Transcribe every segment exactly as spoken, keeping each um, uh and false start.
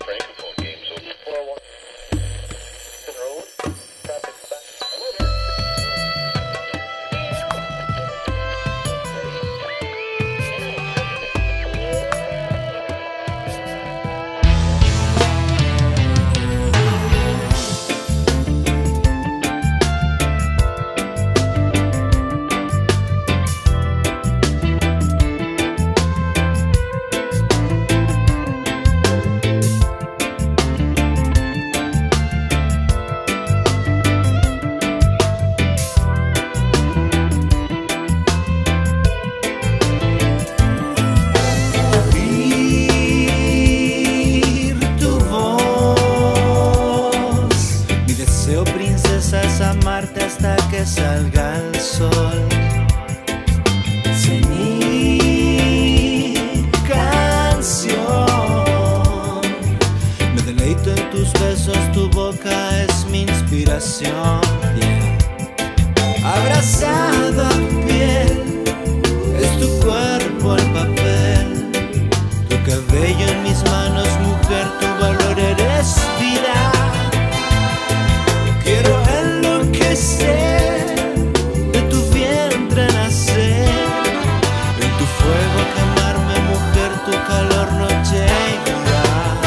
Amarte hasta que salga el sol. Sé mi canción. Me deleito en tus besos, tu boca es mi inspiración. Yeah. Abrazado a tu piel, es tu cuerpo el papel. Tu cabello en mis manos, mujer, tu valor eres vida. Quiero de tu vientre nacer, en tu fuego quemarme, mujer, tu calor noche y día.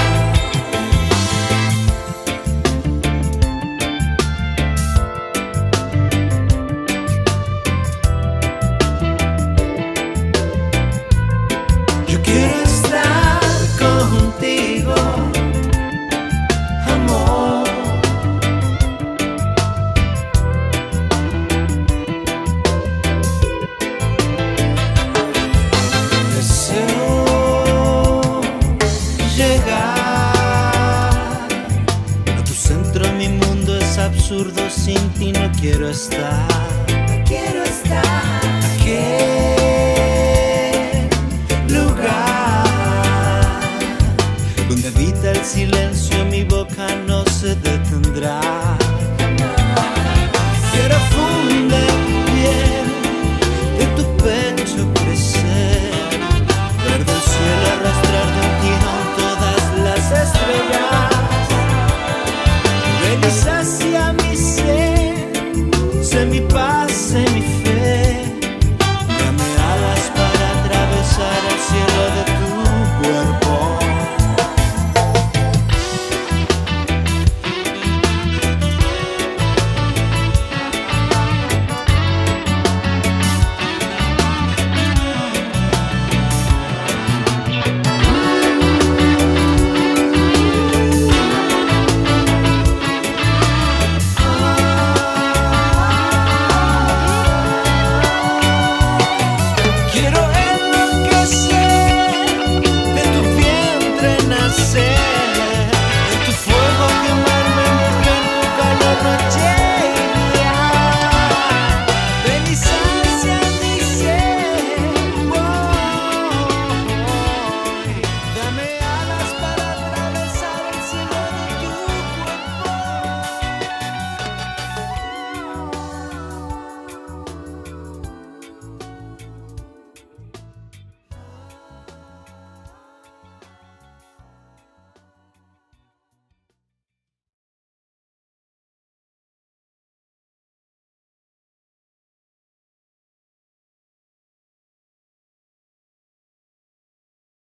Yo quiero estar contigo, amor. Absurdo, sin ti no quiero estar. No quiero estar. ¿A qué lugar donde habita el silencio mi boca no se detendrá?